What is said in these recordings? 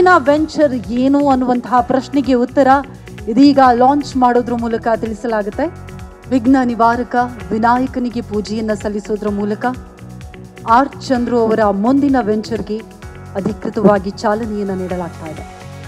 ಮುಂದಿನ ವೆಂಚರ್ ಏನು ಅನ್ನುವಂತಹ ಪ್ರಶ್ನೆಗೆ ಉತ್ತರ ಇದೀಗ ಲಾಂಚ್ ಮಾಡೋದ್ರ ಮೂಲಕ ತಿಳಿಸಲಾಗುತ್ತೆ. ವಿಘ್ನ ನಿವಾರಕ ವಿನಾಯಕನಿಗೆ ಪೂಜೆಯನ್ನು ಸಲ್ಲಿಸೋದ್ರ ಮೂಲಕ ಆರ್ ಚಂದ್ರು ಅವರ ಮುಂದಿನ ವೆಂಚರ್ಗೆ ಅಧಿಕೃತವಾಗಿ ಚಾಲನೆಯನ್ನು ನೀಡಲಾಗ್ತಾ ಇದೆ.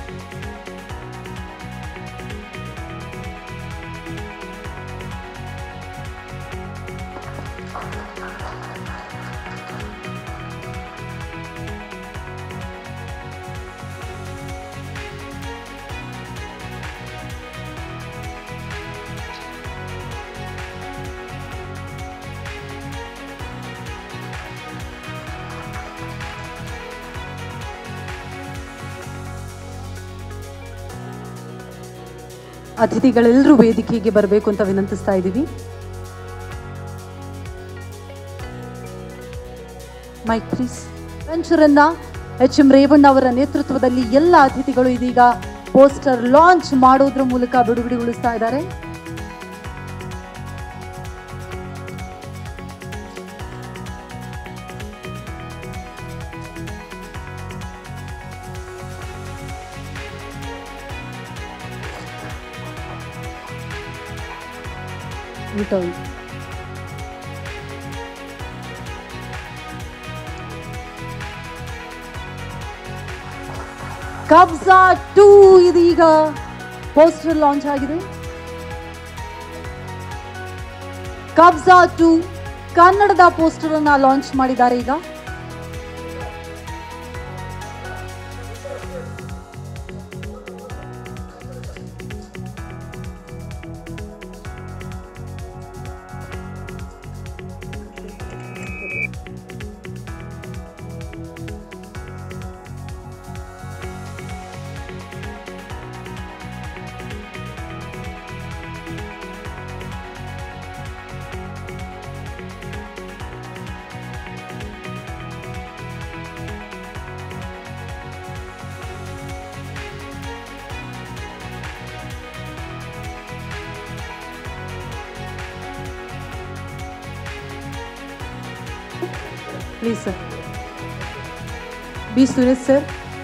ಅತಿಥಿಗಳೆಲ್ಲರೂ ವೇದಿಕೆಗೆ ಬರಬೇಕು ಅಂತ ವಿನಂತಿಸ್ತಾ ಇದ್ದೀವಿ. Mike please. ವೆಂಚರ್ ಅನ್ನ ಎಚ್.ಎಂ. ರೇವಣ್ಣ ಅವರ ನೇತೃತ್ವದಲ್ಲಿ ಎಲ್ಲ ಅತಿಥಿಗಳು ಇದೀಗ ಪೋಸ್ಟರ್ ಲಾಂಚ್ ಮಾಡೋದ್ರ ಮೂಲಕ ಬಿಡುಗಡೆಗೊಳಿಸ್ತಾ ಇದ್ದಾರೆ. ಕಬ್ಜಾ 2 ಇದೀಗ ಪೋಸ್ಟರ್ ಲಾಂಚ್ ಆಗಿದೆ. ಕಬ್ಜಾ 2 ಕನ್ನಡದ ಪೋಸ್ಟರ್ ಅನ್ನ ಲಾಂಚ್ ಮಾಡಿದ್ದಾರೆ. ಈಗ please sir. B Suresh sir.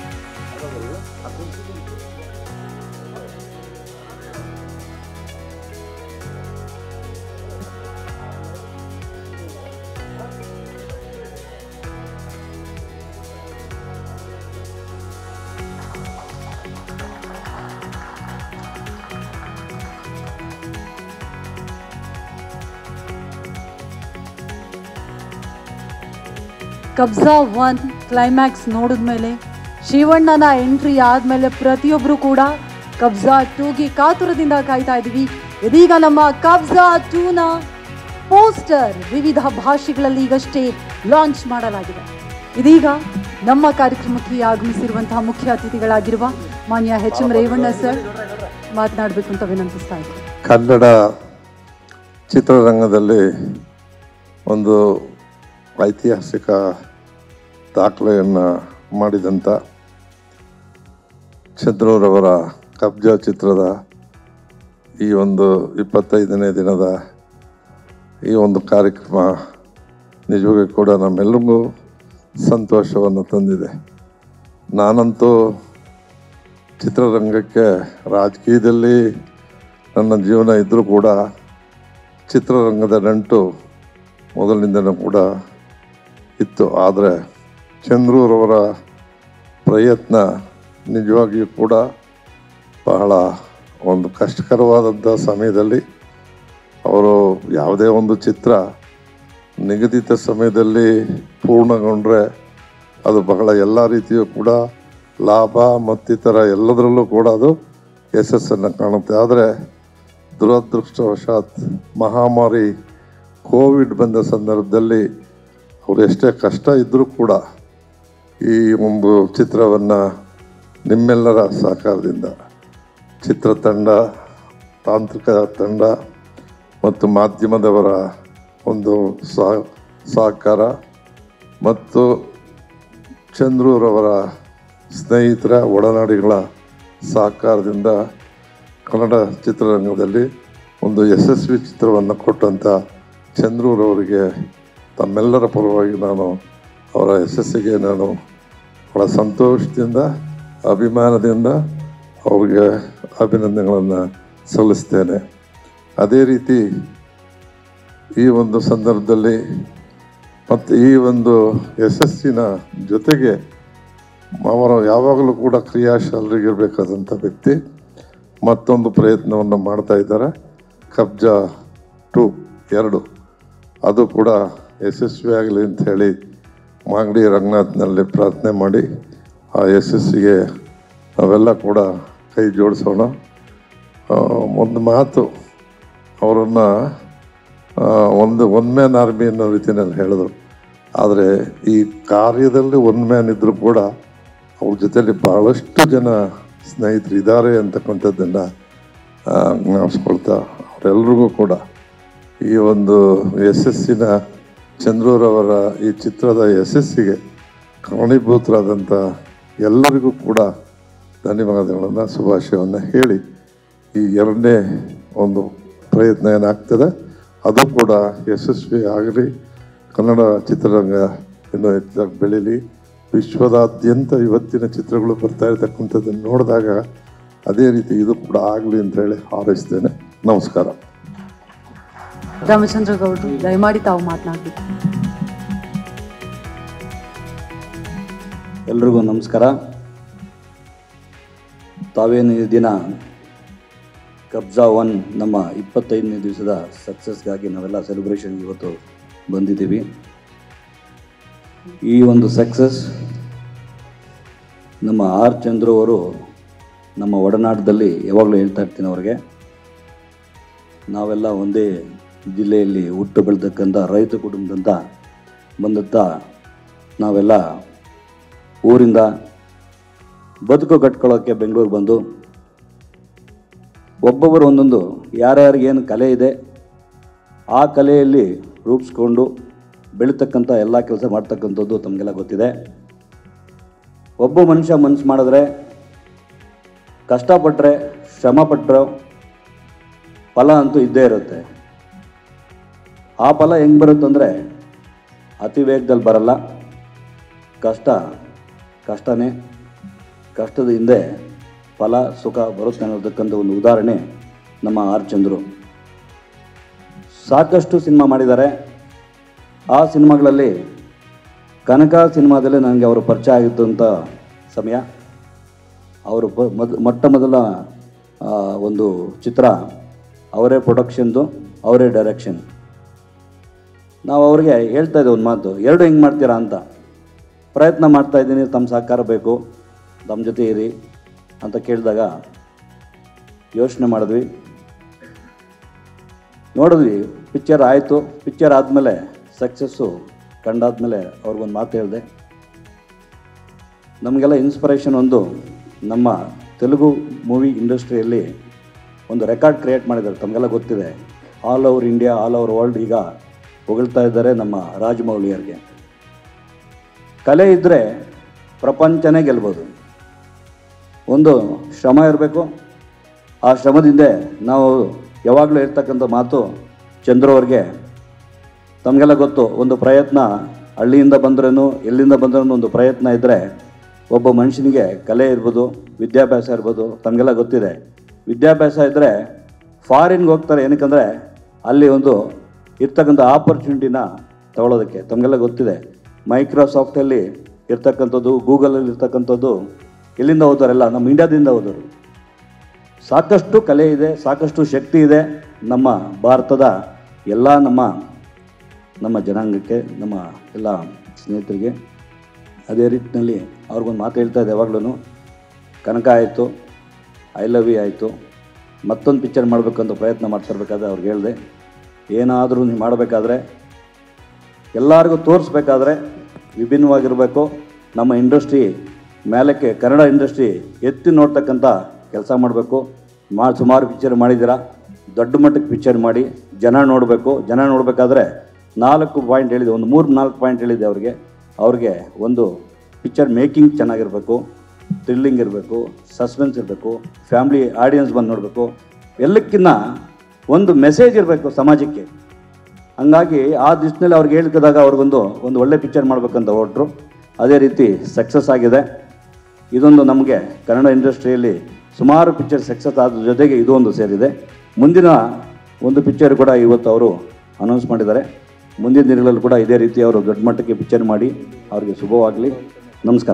Kabzaa 1 climax ನೋಡಿದ್ಮೇಲೆ ಶಿವಣ್ಣನ ಎಂಟ್ರಿ ಆದಮೇಲೆ ಪ್ರತಿಯೊಬ್ಬರು ಕೂಡ ಕಬ್ಜಾ 2ಗೆ ಕಾತುರದಿಂದ ಕಾಯ್ತಾ ಇದ್ದೀವಿ. ಇದೀಗ ನಮ್ಮ ಕಬ್ಜಾ 2ನ ಪೋಸ್ಟರ್ ವಿವಿಧ ಭಾಷೆಗಳಲ್ಲಿ ಈಗಷ್ಟೇ ಲಾಂಚ್ ಮಾಡಲಾಗಿದೆ. ಇದೀಗ ನಮ್ಮ ಕಾರ್ಯಕ್ರಮಕ್ಕೆ ಆಗಮಿಸಿರುವಂತಹ ಮುಖ್ಯ ಅತಿಥಿಗಳಾಗಿರುವ ಮಾನ್ಯ ಎಚ್.ಎಂ. ರೇವಣ್ಣ ಸರ್ ಮಾತನಾಡಬೇಕು ಅಂತ ವಿನಂತಿಸ್ತಾ ಇದ್ದೀನಿ. ಕನ್ನಡ ಚಿತ್ರರಂಗದಲ್ಲಿ ಒಂದು ಐತಿಹಾಸಿಕ ದಾಖಲೆಯನ್ನು ಮಾಡಿದಂಥ ಚಂದ್ರರವರ ಕಬ್ಜಾ ಚಿತ್ರದ ಈ ಒಂದು 25ನೇ ದಿನದ ಈ ಒಂದು ಕಾರ್ಯಕ್ರಮ ನಿಜವಾಗೂ ಕೂಡ ನಮ್ಮೆಲ್ಲರಿಗೂ ಸಂತೋಷವನ್ನು ತಂದಿದೆ. ನಾನಂತೂ ಚಿತ್ರರಂಗಕ್ಕೆ ರಾಜಕೀಯದಲ್ಲಿ ನನ್ನ ಜೀವನ ಇದ್ದರೂ ಕೂಡ ಚಿತ್ರರಂಗದ ನಂಟು ಮೊದಲಿನಿಂದನೂ ಕೂಡ ಇತ್ತು. ಆದರೆ ಚಂದ್ರರವರ ಪ್ರಯತ್ನ ನಿಜವಾಗಿಯೂ ಕೂಡ ಬಹಳ ಒಂದು ಕಷ್ಟಕರವಾದಂಥ ಸಮಯದಲ್ಲಿ ಅವರು ಯಾವುದೇ ಒಂದು ಚಿತ್ರ ನಿಗದಿತ ಸಮಯದಲ್ಲಿ ಪೂರ್ಣಗೊಂಡ್ರೆ ಅದು ಬಹಳ ಎಲ್ಲ ರೀತಿಯೂ ಕೂಡ ಲಾಭ ಮತ್ತಿತರ ಎಲ್ಲದರಲ್ಲೂ ಕೂಡ ಅದು ಯಶಸ್ಸನ್ನು ಕಾಣುತ್ತೆ. ಆದರೆ ದುರದೃಷ್ಟವಶಾತ್ ಮಹಾಮಾರಿ ಕೋವಿಡ್ ಬಂದ ಸಂದರ್ಭದಲ್ಲಿ ಅವರು ಎಷ್ಟೇ ಕಷ್ಟ ಇದ್ದರೂ ಕೂಡ ಈ ಒಂದು ಚಿತ್ರವನ್ನು ನಿಮ್ಮೆಲ್ಲರ ಸಹಕಾರದಿಂದ ಚಿತ್ರತಂಡ, ತಾಂತ್ರಿಕ ತಂಡ ಮತ್ತು ಮಾಧ್ಯಮದವರ ಒಂದು ಸಹಕಾರ ಮತ್ತು ಚಂದ್ರರವರ ಸ್ನೇಹಿತರ ಒಡನಾಡಿಗಳ ಸಹಕಾರದಿಂದ ಕನ್ನಡ ಚಿತ್ರರಂಗದಲ್ಲಿ ಒಂದು ಯಶಸ್ವಿ ಚಿತ್ರವನ್ನು ಕೊಟ್ಟಂಥ ಚಂದ್ರರವರಿಗೆ ತಮ್ಮೆಲ್ಲರ ಪರವಾಗಿ ನಾನು ಅವರ ಯಶಸ್ಸಿಗೆ ನಾನು ಬಹಳ ಸಂತೋಷದಿಂದ ಅಭಿಮಾನದಿಂದ ಅವ್ರಿಗೆ ಅಭಿನಂದನೆಗಳನ್ನು ಸಲ್ಲಿಸ್ತೇನೆ. ಅದೇ ರೀತಿ ಈ ಒಂದು ಸಂದರ್ಭದಲ್ಲಿ ಮತ್ತು ಈ ಒಂದು ಯಶಸ್ಸಿನ ಜೊತೆಗೆ ಅವರು ಯಾವಾಗಲೂ ಕೂಡ ಕ್ರಿಯಾಶೀಲರಿಗಿರಬೇಕಾದಂಥ ವ್ಯಕ್ತಿ ಮತ್ತೊಂದು ಪ್ರಯತ್ನವನ್ನು ಮಾಡ್ತಾ ಇದ್ದಾರೆ. ಕಬ್ಜಾ 2 ಅದು ಕೂಡ ಯಶಸ್ವಿಯಾಗಲಿ ಅಂಥೇಳಿ ಮಾಗಡಿ ರಂಗನಾಥ್ನಲ್ಲಿ ಪ್ರಾರ್ಥನೆ ಮಾಡಿ ಆ ಯಶಸ್ಸಿಗೆ ನಾವೆಲ್ಲ ಕೂಡ ಕೈ ಜೋಡಿಸೋಣ. ಒಂದು ಮಾತು ಅವರನ್ನು ಒನ್ ಮ್ಯಾನ್ ಆರ್ಮಿ ಅನ್ನೋ ರೀತಿಯಲ್ಲಿ ಹೇಳಿದ್ರು. ಆದರೆ ಈ ಕಾರ್ಯದಲ್ಲಿ ಒನ್ ಮ್ಯಾನ್ ಇದ್ದರೂ ಕೂಡ ಅವ್ರ ಜೊತೆಯಲ್ಲಿ ಭಾಳಷ್ಟು ಜನ ಸ್ನೇಹಿತರು ಇದ್ದಾರೆ ಅಂತಕ್ಕಂಥದ್ದನ್ನು ಜ್ಞಾಪಿಸ್ಕೊಳ್ತಾ ಅವರೆಲ್ರಿಗೂ ಕೂಡ ಈ ಒಂದು ಯಶಸ್ಸಿನ ಚಂದ್ರೂರವರ ಈ ಚಿತ್ರದ ಯಶಸ್ಸಿಗೆ ಕಾರಣೀಭೂತರಾದಂಥ ಎಲ್ಲರಿಗೂ ಕೂಡ ಧನ್ಯವಾದಗಳನ್ನು ಶುಭಾಶಯವನ್ನು ಹೇಳಿ ಈ 2ನೇ ಒಂದು ಪ್ರಯತ್ನ ಏನಾಗ್ತದೆ ಅದು ಕೂಡ ಯಶಸ್ವಿ ಆಗಲಿ. ಕನ್ನಡ ಚಿತ್ರರಂಗ ಇನ್ನೂ ಹೆಚ್ಚಾಗಿ ಬೆಳೀಲಿ. ವಿಶ್ವದಾದ್ಯಂತ ಇವತ್ತಿನ ಚಿತ್ರಗಳು ಬರ್ತಾ ಇರತಕ್ಕಂಥದ್ದನ್ನು ನೋಡಿದಾಗ ಅದೇ ರೀತಿ ಇದು ಕೂಡ ಆಗಲಿ ಅಂತ ಹೇಳಿ ಹಾರೈಸ್ತೇನೆ. ನಮಸ್ಕಾರ. ರಾಮಚಂದ್ರ ಗೌಡ್ರು ದಯಮಾಡಿ ತಾವು ಮಾತನಾಡಬೇಕು. ಎಲ್ರಿಗೂ ನಮಸ್ಕಾರ. ತಾವೇನು ಈ ದಿನ ಕಬ್ಜಾ 1 ನಮ್ಮ 25ನೇ ದಿವಸದ ಸಕ್ಸಸ್ಗಾಗಿ ನಾವೆಲ್ಲ ಸೆಲೆಬ್ರೇಷನ್ಗೆ ಇವತ್ತು ಬಂದಿದ್ದೀವಿ. ಈ ಒಂದು ಸಕ್ಸಸ್ ನಮ್ಮ ಆರ್ ಚಂದ್ರು ಅವರು ನಮ್ಮ ಒಡನಾಟದಲ್ಲಿ ಯಾವಾಗಲೂ ಹೇಳ್ತಾ ಇರ್ತೀನಿ ಅವ್ರಿಗೆ, ನಾವೆಲ್ಲ ಒಂದೇ ಜಿಲ್ಲೆಯಲ್ಲಿ ಹುಟ್ಟು ಬೆಳೆದಕ್ಕಂಥ ರೈತ ಕುಟುಂಬದಂತ ಬಂದಂಥ ನಾವೆಲ್ಲ ಊರಿಂದ ಬದುಕು ಕಟ್ಕೊಳ್ಳೋಕ್ಕೆ ಬೆಂಗಳೂರು ಬಂದು ಒಬ್ಬೊಬ್ಬರು ಒಂದೊಂದು ಯಾರ್ಯಾರಿಗೇನು ಕಲೆ ಇದೆ ಆ ಕಲೆಯಲ್ಲಿ ರೂಪಿಸ್ಕೊಂಡು ಬೆಳೀತಕ್ಕಂಥ ಎಲ್ಲ ಕೆಲಸ ಮಾಡ್ತಕ್ಕಂಥದ್ದು ತಮಗೆಲ್ಲ ಗೊತ್ತಿದೆ. ಒಬ್ಬ ಮನುಷ್ಯ ಮನಸ್ಸು ಮಾಡಿದ್ರೆ, ಕಷ್ಟಪಟ್ಟರೆ, ಶ್ರಮಪಟ್ಟರೆ ಫಲ ಅಂತೂ ಇದ್ದೇ ಇರುತ್ತೆ. ಆ ಫಲ ಹೆಂಗೆ ಬರುತ್ತಂದರೆ ಅತಿ ವೇಗದಲ್ಲಿ ಬರಲ್ಲ. ಕಷ್ಟನೇ, ಕಷ್ಟದ ಹಿಂದೆ ಫಲ ಸುಖ ಬರುತ್ತೆ ಅನ್ನೋದಕ್ಕಂಥ ಒಂದು ಉದಾಹರಣೆ ನಮ್ಮ ಆರ್ ಚಂದ್ರು. ಸಾಕಷ್ಟು ಸಿನಿಮಾ ಮಾಡಿದ್ದಾರೆ. ಆ ಸಿನಿಮಾಗಳಲ್ಲಿ ಕನಕ ಸಿನಿಮಾದಲ್ಲಿ ನನಗೆ ಅವರು ಪರಿಚಯ ಆಗಿತ್ತು ಅಂತ ಸಮಯ. ಅವರು ಮೊಟ್ಟ ಮೊದಲ ಒಂದು ಚಿತ್ರ ಅವರೇ ಪ್ರೊಡಕ್ಷನ್ದು, ಅವರೇ ಡೈರೆಕ್ಷನ್. ನಾವು ಅವ್ರಿಗೆ ಹೇಳ್ತಾ ಇದ್ದೆ ಒಂದು ಮಾತು, 2 ಹೆಂಗೆ ಮಾಡ್ತೀರಾ ಅಂತ. ಪ್ರಯತ್ನ ಮಾಡ್ತಾಯಿದ್ದೀನಿ, ತಮ್ಮ ಸಹಕಾರ ಬೇಕು, ತಮ್ಮ ಜೊತೆ ಇರಿ ಅಂತ ಕೇಳಿದಾಗ ಯೋಚನೆ ಮಾಡಿದ್ವಿ, ನೋಡಿದ್ವಿ. ಪಿಕ್ಚರ್ ಆಯಿತು. ಪಿಕ್ಚರ್ ಆದಮೇಲೆ ಸಕ್ಸಸ್ಸು ಕಂಡಾದ್ಮೇಲೆ ಅವ್ರಿಗೊಂದು ಮಾತು ಹೇಳಿದೆ. ನಮಗೆಲ್ಲ ಇನ್ಸ್ಪಿರೇಷನ್ ಒಂದು ನಮ್ಮ ತೆಲುಗು ಮೂವಿ ಇಂಡಸ್ಟ್ರಿಯಲ್ಲಿ ಒಂದು ರೆಕಾರ್ಡ್ ಕ್ರಿಯೇಟ್ ಮಾಡಿದ್ದಾರೆ. ತಮಗೆಲ್ಲ ಗೊತ್ತಿದೆ, all over India, all over world ಈಗ ಹೊಗಳ್ತಾ ಇದ್ದಾರೆ ನಮ್ಮ ರಾಜಮೌಳಿಯವ್ರಿಗೆ. ಕಲೆ ಇದ್ದರೆ ಪ್ರಪಂಚನೇ ಗೆಲ್ಬೋದು. ಒಂದು ಶ್ರಮ ಇರಬೇಕು. ಆ ಶ್ರಮದಿಂದ ನಾವು ಯಾವಾಗಲೂ ಇರ್ತಕ್ಕಂಥ ಮಾತು ಚಂದ್ರು ಅವ್ರಿಗೆ, ತಮಗೆಲ್ಲ ಗೊತ್ತು, ಒಂದು ಪ್ರಯತ್ನ ಹಳ್ಳಿಯಿಂದ ಬಂದ್ರೂ ಎಲ್ಲಿಂದ ಬಂದ್ರೂ ಒಂದು ಪ್ರಯತ್ನ ಇದ್ದರೆ ಒಬ್ಬ ಮನುಷ್ಯನಿಗೆ ಕಲೆ ಇರ್ಬೋದು, ವಿದ್ಯಾಭ್ಯಾಸ ಇರ್ಬೋದು. ತಮಗೆಲ್ಲ ಗೊತ್ತಿದೆ, ವಿದ್ಯಾಭ್ಯಾಸ ಇದ್ದರೆ ಫಾರಿನ್ಗೆ ಹೋಗ್ತಾರೆ. ಏನಕ್ಕಂದರೆ ಅಲ್ಲಿ ಒಂದು ಇರ್ತಕ್ಕಂಥ ಆಪರ್ಚುನಿಟಿನ ತಗೊಳ್ಳೋದಕ್ಕೆ. ತಮಗೆಲ್ಲ ಗೊತ್ತಿದೆ, ಮೈಕ್ರೋಸಾಫ್ಟಲ್ಲಿ ಇರ್ತಕ್ಕಂಥದ್ದು, ಗೂಗಲಲ್ಲಿ ಇರ್ತಕ್ಕಂಥದ್ದು ಎಲ್ಲಿಂದ ಹೋದವರೆಲ್ಲ ನಮ್ಮ ಇಂಡಿಯಾದಿಂದ ಹೋದರು. ಸಾಕಷ್ಟು ಕಲೆ ಇದೆ, ಸಾಕಷ್ಟು ಶಕ್ತಿ ಇದೆ ನಮ್ಮ ಭಾರತದ ಎಲ್ಲ ನಮ್ಮ ಜನಾಂಗಕ್ಕೆ, ನಮ್ಮ ಎಲ್ಲ ಸ್ನೇಹಿತರಿಗೆ. ಅದೇ ರೀತಿಯಲ್ಲಿ ಅವ್ರಿಗೊಂದು ಮಾತು ಹೇಳ್ತಾ ಇದೆ ಯಾವಾಗಲೂ. ಕನಕ ಆಯಿತು, ಐ ಲವ್ ಯು ಆಯಿತು, ಮತ್ತೊಂದು ಪಿಕ್ಚರ್ ಮಾಡಬೇಕಂತ ಪ್ರಯತ್ನ ಮಾಡ್ತಿರ್ಬೇಕಾದ್ರೆ ಅವ್ರಿಗೆ ಹೇಳಿದೆ, ಏನಾದರೂ ನೀವು ಮಾಡಬೇಕಾದ್ರೆ ಎಲ್ಲರಿಗೂ ತೋರಿಸ್ಬೇಕಾದ್ರೆ ವಿಭಿನ್ನವಾಗಿರಬೇಕು. ನಮ್ಮ ಇಂಡಸ್ಟ್ರಿ ಮೇಲಕ್ಕೆ, ಕನ್ನಡ ಇಂಡಸ್ಟ್ರಿ ಎತ್ತಿ ನೋಡ್ತಕ್ಕಂಥ ಕೆಲಸ ಮಾಡಬೇಕು. ಸುಮಾರು ಪಿಕ್ಚರ್ ಮಾಡಿದ್ದೀರಾ, ದೊಡ್ಡ ಮಟ್ಟಕ್ಕೆ ಪಿಕ್ಚರ್ ಮಾಡಿ ಜನ ನೋಡಬೇಕು. ಜನ ನೋಡಬೇಕಾದ್ರೆ 4 ಪಾಯಿಂಟ್ ಹೇಳಿದೆ, ಒಂದು 3-4 ಪಾಯಿಂಟ್ ಹೇಳಿದೆ ಅವ್ರಿಗೆ. ಒಂದು ಪಿಕ್ಚರ್ ಮೇಕಿಂಗ್ ಚೆನ್ನಾಗಿರಬೇಕು, ಥ್ರಿಲ್ಲಿಂಗ್ ಇರಬೇಕು, ಸಸ್ಪೆನ್ಸ್ ಇರಬೇಕು, ಫ್ಯಾಮ್ಲಿ ಆಡಿಯನ್ಸ್ ಬಂದು ನೋಡಬೇಕು, ಎಲ್ಲಕ್ಕಿಂತ ಒಂದು ಮೆಸೇಜ್ ಇರಬೇಕು ಸಮಾಜಕ್ಕೆ. ಹಂಗಾಗಿ ಆ ದೃಷ್ಟಿನಲ್ಲಿ ಅವ್ರಿಗೆ ಹೇಳ್ಕಿದಾಗ ಅವ್ರಿಗೊಂದು ಒಳ್ಳೆ ಪಿಕ್ಚರ್ ಮಾಡಬೇಕಂತ ಹೊರಟರು. ಅದೇ ರೀತಿ ಸಕ್ಸಸ್ ಆಗಿದೆ. ಇದೊಂದು ನಮಗೆ ಕನ್ನಡ ಇಂಡಸ್ಟ್ರಿಯಲ್ಲಿ ಸುಮಾರು ಪಿಕ್ಚರ್ ಸಕ್ಸಸ್ ಆದ ಜೊತೆಗೆ ಇದು ಒಂದು ಸೇರಿದೆ. ಮುಂದಿನ ಒಂದು ಪಿಕ್ಚರ್ ಕೂಡ ಇವತ್ತು ಅವರು ಅನೌನ್ಸ್ ಮಾಡಿದ್ದಾರೆ. ಮುಂದಿನ ದಿನಗಳಲ್ಲಿ ಕೂಡ ಇದೇ ರೀತಿ ಅವರು ದೊಡ್ಡ ಮಟ್ಟಕ್ಕೆ ಪಿಕ್ಚರ್ ಮಾಡಿ ಅವರಿಗೆ ಶುಭವಾಗಲಿ. ನಮಸ್ಕಾರ.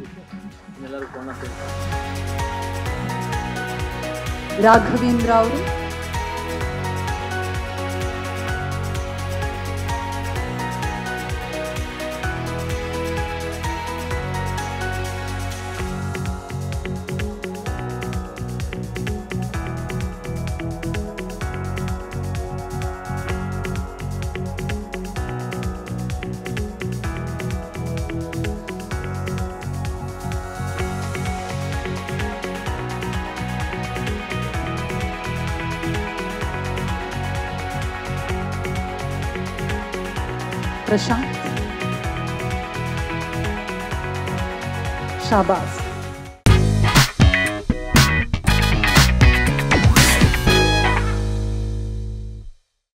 ರಾಘವೇಂದ್ರ ಅವರು प्रशांत, शाबाश.